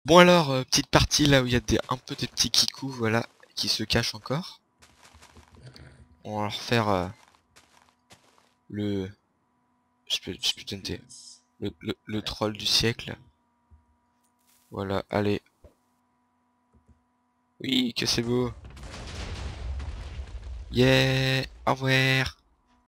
Bon alors, petite partie là où il y a un peu des petits kikous, voilà, qui se cachent encore. On va leur faire le... je peux tenter. Le troll du siècle. Voilà, allez. Oui, que c'est beau. Yeah, au revoir.